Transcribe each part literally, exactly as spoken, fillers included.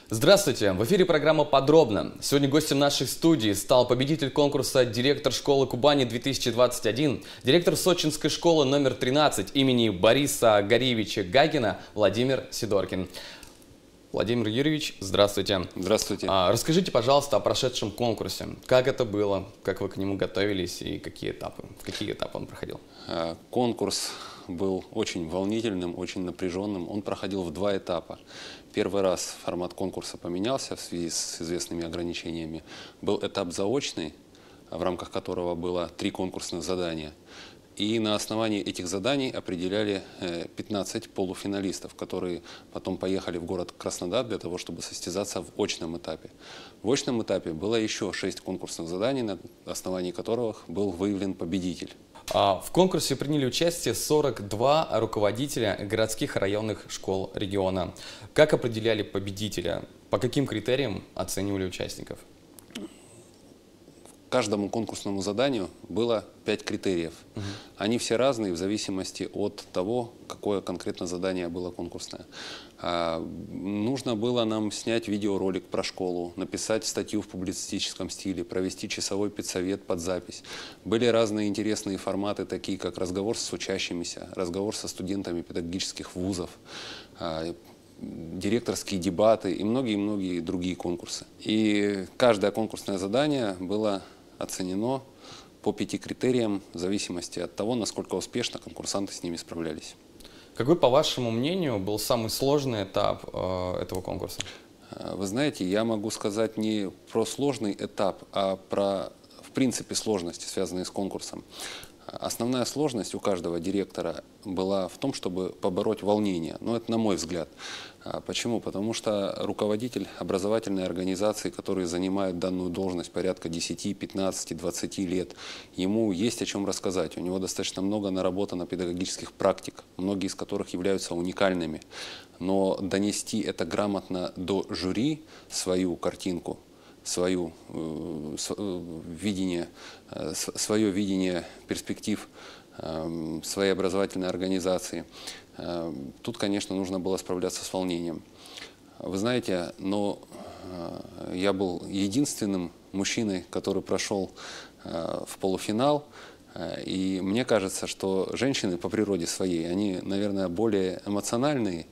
Здравствуйте! В эфире программа «Подробно». Сегодня гостем нашей студии стал победитель конкурса «Директор школы Кубани-две тысячи двадцать один», директор Сочинской школы номер тринадцать имени Бориса Гариевича Гагина Владимир Сидоркин. Владимир Юрьевич, здравствуйте. Здравствуйте. А, расскажите, пожалуйста, о прошедшем конкурсе. Как это было, как вы к нему готовились и какие этапы, в какие этапы он проходил? Конкурс был очень волнительным, очень напряженным. Он проходил в два этапа. Первый раз формат конкурса поменялся в связи с известными ограничениями. Был этап заочный, в рамках которого было три конкурсных задания. И на основании этих заданий определяли пятнадцать полуфиналистов, которые потом поехали в город Краснодар для того, чтобы состязаться в очном этапе. В очном этапе было еще шесть конкурсных заданий, на основании которых был выявлен победитель. В конкурсе приняли участие сорок два руководителя городских и районных школ региона. Как определяли победителя? По каким критериям оценивали участников? Каждому конкурсному заданию было пять критериев. Угу. Они все разные в зависимости от того, какое конкретно задание было конкурсное. А, нужно было нам снять видеоролик про школу, написать статью в публицистическом стиле, провести часовой педсовет под запись. Были разные интересные форматы, такие как разговор с учащимися, разговор со студентами педагогических вузов, а, директорские дебаты и многие-многие другие конкурсы. И каждое конкурсное задание было оценено по пяти критериям в зависимости от того, насколько успешно конкурсанты с ними справлялись. Какой, по вашему мнению, был самый сложный этап э, этого конкурса? Вы знаете, я могу сказать не про сложный этап, а про, в принципе, сложности, связанные с конкурсом. Основная сложность у каждого директора была в том, чтобы побороть волнение. Но это на мой взгляд. Почему? Потому что руководитель образовательной организации, который занимает данную должность порядка десяти, пятнадцати, двадцати лет, ему есть о чем рассказать. У него достаточно много наработано педагогических практик, многие из которых являются уникальными. Но донести это грамотно до жюри, свою картинку, свою, э, видение, э, свое видение перспектив э, своей образовательной организации, э, тут, конечно, нужно было справляться с волнением. Вы знаете, но э, я был единственным мужчиной, который прошел э, в полуфинал, э, и мне кажется, что женщины по природе своей, они, наверное, более эмоциональные,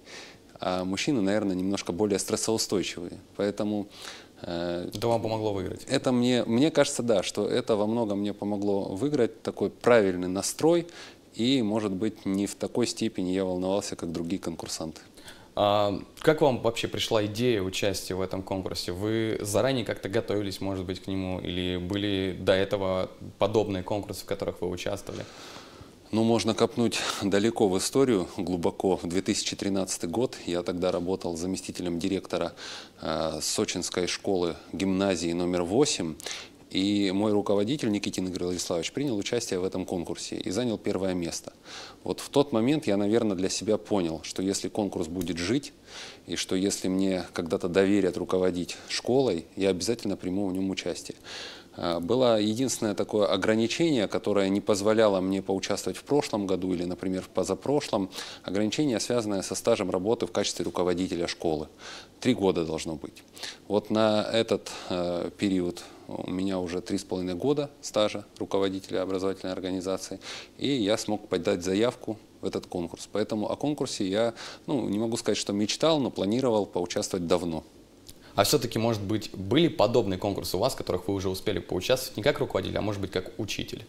а мужчины, наверное, немножко более стрессоустойчивые. Поэтому это вам помогло выиграть? Это мне, мне кажется, да, что это во многом мне помогло выиграть, такой правильный настрой, и, может быть, не в такой степени я волновался, как другие конкурсанты. А как вам вообще пришла идея участия в этом конкурсе? Вы заранее как-то готовились, может быть, к нему, или были до этого подобные конкурсы, в которых вы участвовали? Ну, можно копнуть далеко в историю, глубоко. В две тысячи тринадцатый год я тогда работал заместителем директора э, Сочинской школы гимназии номер восемь. И мой руководитель Никитин Игорь Владиславович принял участие в этом конкурсе и занял первое место. Вот в тот момент я, наверное, для себя понял, что если конкурс будет жить, и что если мне когда-то доверят руководить школой, я обязательно приму в нем участие. Было единственное такое ограничение, которое не позволяло мне поучаствовать в прошлом году или, например, в позапрошлом. Ограничение, связанное со стажем работы в качестве руководителя школы. Три года должно быть. Вот на этот э, период у меня уже три с половиной года стажа руководителя образовательной организации, и я смог подать заявку в этот конкурс. Поэтому о конкурсе я, ну, не могу сказать, что мечтал, но планировал поучаствовать давно. А все-таки, может быть, были подобные конкурсы у вас, в которых вы уже успели поучаствовать не как руководитель, а может быть, как учитель?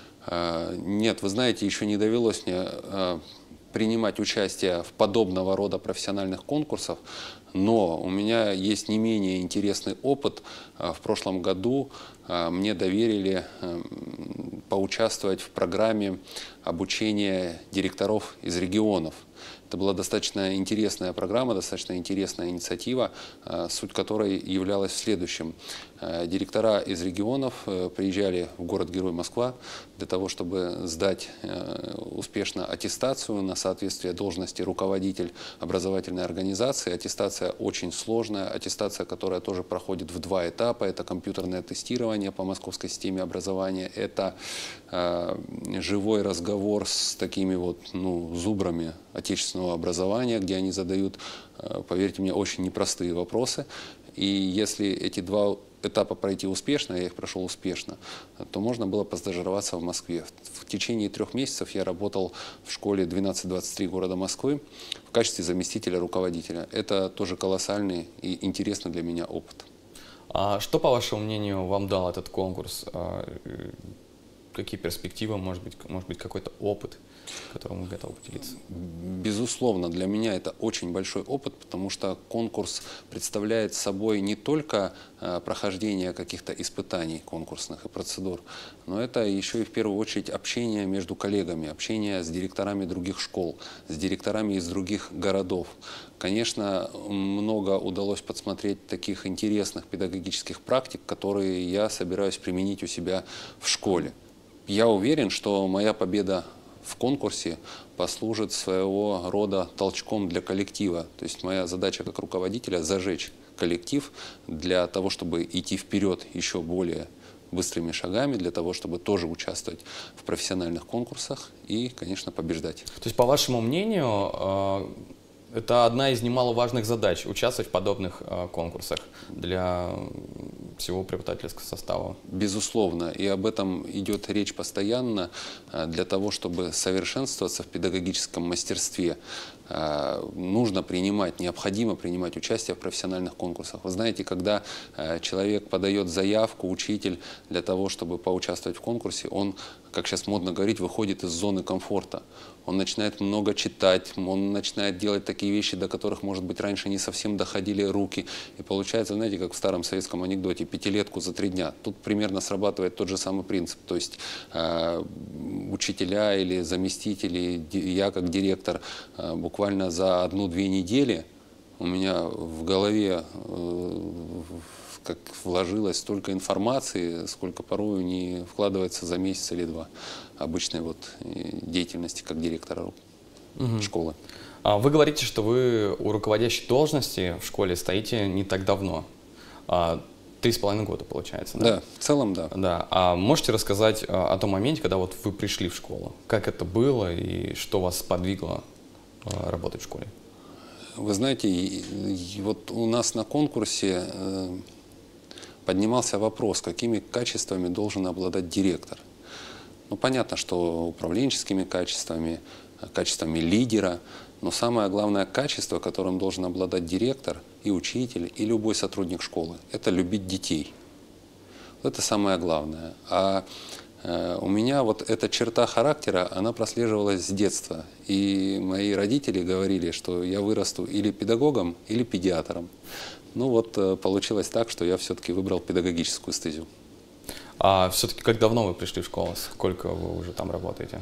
Нет, вы знаете, еще не довелось мне принимать участие в подобного рода профессиональных конкурсах, но у меня есть не менее интересный опыт. В прошлом году мне доверили поучаствовать в программе обучения директоров из регионов. Это была достаточно интересная программа, достаточно интересная инициатива, суть которой являлась в следующем. Директора из регионов приезжали в город-герой Москва для того, чтобы сдать успешно аттестацию на соответствие должности руководитель образовательной организации. Аттестация очень сложная, аттестация, которая тоже проходит в два этапа. Это компьютерное тестирование по московской системе образования, это живой разговор с такими вот, ну, зубрами отечественного образования, где они задают, поверьте мне, очень непростые вопросы. И если эти два этапа пройти успешно, я их прошел успешно, то можно было постажироваться в Москве. В течение трех месяцев я работал в школе двенадцать двадцать три города Москвы в качестве заместителя руководителя. Это тоже колоссальный и интересный для меня опыт. А что, по вашему мнению, вам дал этот конкурс? Какие перспективы, может быть, может быть какой-то опыт, которым вы готовы поделиться? Безусловно, для меня это очень большой опыт, потому что конкурс представляет собой не только прохождение каких-то испытаний конкурсных и процедур, но это еще и в первую очередь общение между коллегами, общение с директорами других школ, с директорами из других городов. Конечно, много удалось подсмотреть таких интересных педагогических практик, которые я собираюсь применить у себя в школе. Я уверен, что моя победа в конкурсе послужит своего рода толчком для коллектива. То есть моя задача как руководителя – зажечь коллектив для того, чтобы идти вперед еще более быстрыми шагами, для того, чтобы тоже участвовать в профессиональных конкурсах и, конечно, побеждать. То есть, по вашему мнению, это одна из немаловажных задач – участвовать в подобных конкурсах для всего преподавательского состава? Безусловно, и об этом идет речь постоянно. Для того, чтобы совершенствоваться в педагогическом мастерстве, нужно принимать, необходимо принимать участие в профессиональных конкурсах. Вы знаете, когда человек подает заявку, учитель, для того, чтобы поучаствовать в конкурсе, он, как сейчас модно говорить, выходит из зоны комфорта. Он начинает много читать, он начинает делать такие вещи, до которых, может быть, раньше не совсем доходили руки. И получается, знаете, как в старом советском анекдоте, пятилетку за три дня. Тут примерно срабатывает тот же самый принцип. То есть э, учителя или заместители, я как директор, э, буквально за одну-две недели у меня в голове э, как вложилось столько информации, сколько порою не вкладывается за месяц или два обычной вот деятельности как директора угу. школы. А вы говорите, что вы у руководящей должности в школе стоите не так давно. Три с половиной года, получается, да? Да, в целом, да. Да. А можете рассказать о том моменте, когда вот вы пришли в школу? Как это было и что вас сподвигло работать в школе? Вы знаете, вот у нас на конкурсе поднимался вопрос, какими качествами должен обладать директор. Ну, понятно, что управленческими качествами, качествами лидера, но самое главное качество, которым должен обладать директор и учитель, и любой сотрудник школы, это любить детей. Это самое главное. А э, у меня вот эта черта характера, она прослеживалась с детства. И мои родители говорили, что я вырасту или педагогом, или педиатром. Ну вот э, получилось так, что я все-таки выбрал педагогическую стезю. А все-таки как давно вы пришли в школу? Сколько вы уже там работаете?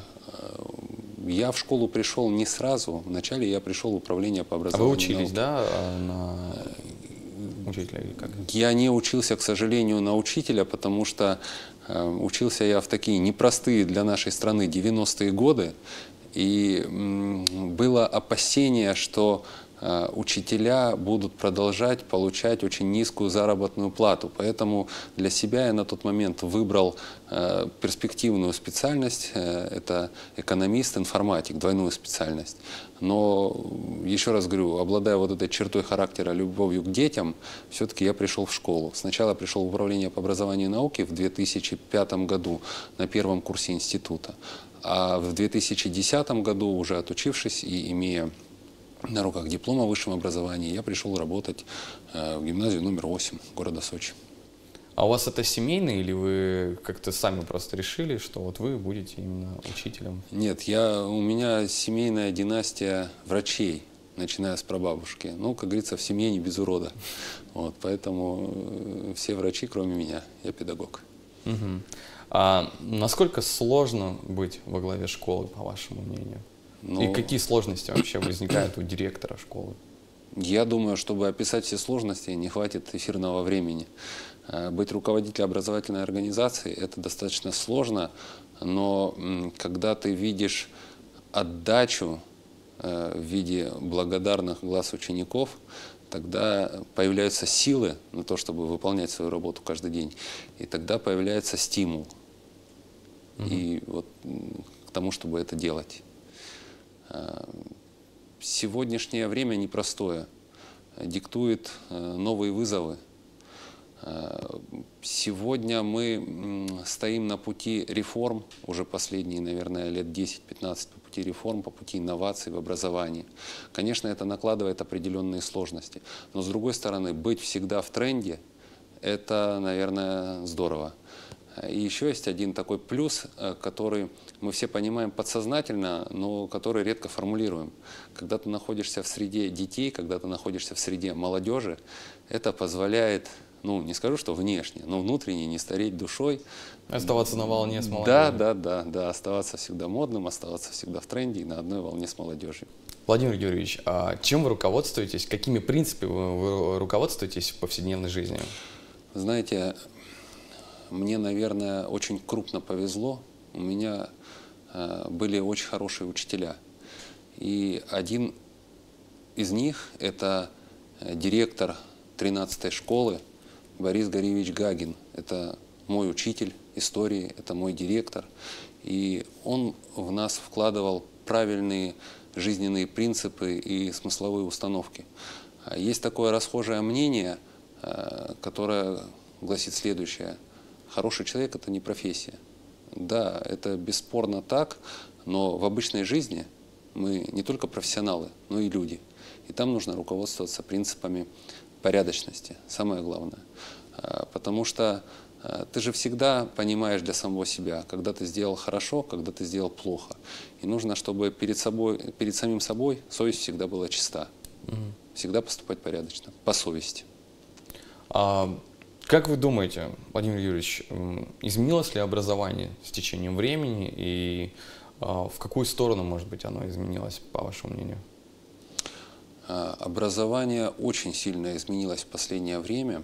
Я в школу пришел не сразу. Вначале я пришел в управление по образованию. А вы учились, да, на учителя или как? Я не учился, к сожалению, на учителя, потому что э, учился я в такие непростые для нашей страны девяностые годы. И м, было опасение, что э, учителя будут продолжать получать очень низкую заработную плату. Поэтому для себя я на тот момент выбрал э, перспективную специальность. Э, это экономист, информатик, двойную специальность. Но, еще раз говорю, обладая вот этой чертой характера, любовью к детям, все-таки я пришел в школу. Сначала пришел в управление по образованию и науке в две тысячи пятом году на первом курсе института. А в две тысячи десятом году, уже отучившись и имея на руках диплом о высшем образовании, я пришел работать в гимназию номер восемь города Сочи. А у вас это семейный или вы как-то сами просто решили, что вот вы будете именно учителем? Нет, я, у меня семейная династия врачей, начиная с прабабушки. Ну, как говорится, в семье не без урода. Вот, поэтому все врачи, кроме меня, я педагог. Угу. А насколько сложно быть во главе школы, по вашему мнению? Ну, и какие сложности вообще возникают у директора школы? Я думаю, чтобы описать все сложности, не хватит эфирного времени. Быть руководителем образовательной организации – это достаточно сложно, но когда ты видишь отдачу в виде благодарных глаз учеников, тогда появляются силы на то, чтобы выполнять свою работу каждый день, и тогда появляется стимул угу. и вот к тому, чтобы это делать. сегодняшнее время непростое, диктует новые вызовы. Сегодня мы стоим на пути реформ, уже последние, наверное, лет десять-пятнадцать по пути реформ, по пути инноваций в образовании. Конечно, это накладывает определенные сложности, но с другой стороны, быть всегда в тренде – это, наверное, здорово. И еще есть один такой плюс, который мы все понимаем подсознательно, но который редко формулируем. Когда ты находишься в среде детей, когда ты находишься в среде молодежи, это позволяет, ну, не скажу, что внешне, но внутренне не стареть душой. Оставаться на волне с молодежью. Да, да, да, да, оставаться всегда модным, оставаться всегда в тренде и на одной волне с молодежью. Владимир Юрьевич, а чем вы руководствуетесь, какими принципами вы руководствуетесь в повседневной жизни? Знаете, мне, наверное, очень крупно повезло. У меня э, были очень хорошие учителя. И один из них – это директор тринадцатой школы Борис Гариевич Гагин. Это мой учитель истории, это мой директор. И он в нас вкладывал правильные жизненные принципы и смысловые установки. Есть такое расхожее мнение, э, которое гласит следующее. Хороший человек – это не профессия. Да, это бесспорно так, но в обычной жизни мы не только профессионалы, но и люди. И там нужно руководствоваться принципами порядочности, самое главное. Потому что ты же всегда понимаешь для самого себя, когда ты сделал хорошо, когда ты сделал плохо. И нужно, чтобы перед собой, перед самим собой совесть всегда была чиста. Угу. Всегда поступать порядочно, по совести. А... Как вы думаете, Владимир Юрьевич, изменилось ли образование с течением времени и в какую сторону, может быть, оно изменилось, по вашему мнению? Образование очень сильно изменилось в последнее время,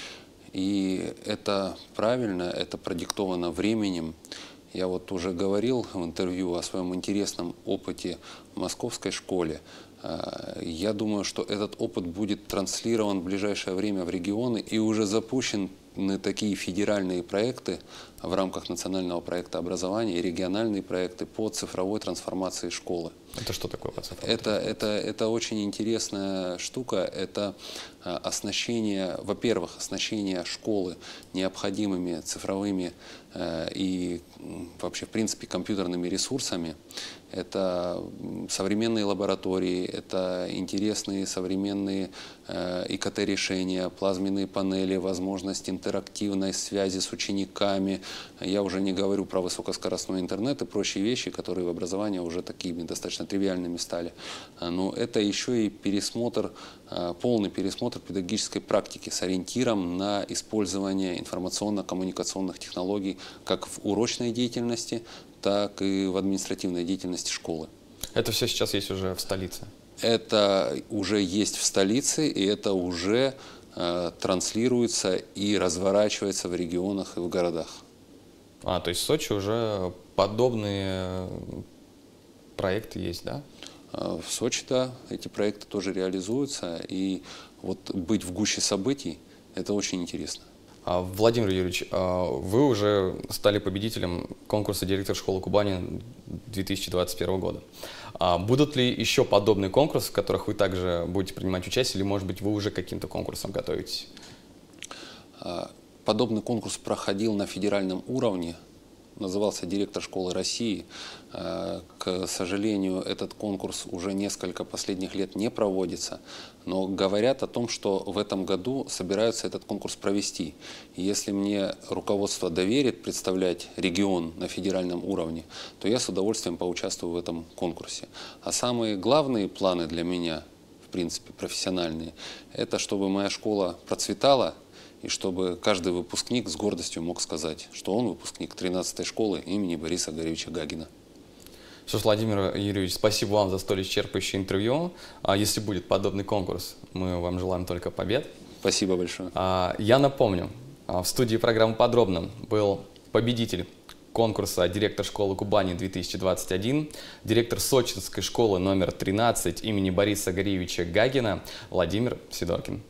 и это правильно, это продиктовано временем. Я вот уже говорил в интервью о своем интересном опыте в московской школе. Я думаю, что этот опыт будет транслирован в ближайшее время в регионы и уже запущены такие федеральные проекты в рамках национального проекта образования и региональные проекты по цифровой трансформации школы. Это что такое по цифровой? Это, это, это очень интересная штука. Это оснащение, во-первых, оснащение школы необходимыми цифровыми э, и вообще, в принципе, компьютерными ресурсами. Это современные лаборатории, это интересные современные э, и ка тэ-решения, плазменные панели, возможность интерактивной связи с учениками. Я уже не говорю про высокоскоростной интернет и прочие вещи, которые в образовании уже такими достаточно тривиальными стали. Но это еще и пересмотр, э, полный пересмотр педагогической практики с ориентиром на использование информационно-коммуникационных технологий как в урочной деятельности, так и в административной деятельности школы. Это все сейчас есть уже в столице? Это уже есть в столице, и это уже э, транслируется и разворачивается в регионах и в городах. А, то есть в Сочи уже подобные проекты есть, да? В Сочи, да, эти проекты тоже реализуются, и вот быть в гуще событий – это очень интересно. Владимир Юрьевич, вы уже стали победителем конкурса «Директор школы Кубани» две тысячи двадцать первого года. Будут ли еще подобные конкурсы, в которых вы также будете принимать участие, или, может быть, вы уже к каким-то конкурсам готовитесь? Подобный конкурс проходил на федеральном уровне, назывался «Директор школы России». К сожалению, этот конкурс уже несколько последних лет не проводится, но говорят о том, что в этом году собираются этот конкурс провести. И если мне руководство доверит представлять регион на федеральном уровне, то я с удовольствием поучаствую в этом конкурсе. А самые главные планы для меня, в принципе, профессиональные, это чтобы моя школа процветала, и чтобы каждый выпускник с гордостью мог сказать, что он выпускник тринадцатой школы имени Бориса Гариевича Гагина. Что ж, Владимир Юрьевич, спасибо вам за столь исчерпывающее интервью. Если будет подобный конкурс, мы вам желаем только побед. Спасибо большое. Я напомню, в студии программы «Подробно» был победитель конкурса «Директор школы Кубани две тысячи двадцать один», директор сочинской школы номер тринадцать имени Бориса Гариевича Гагина Владимир Сидоркин.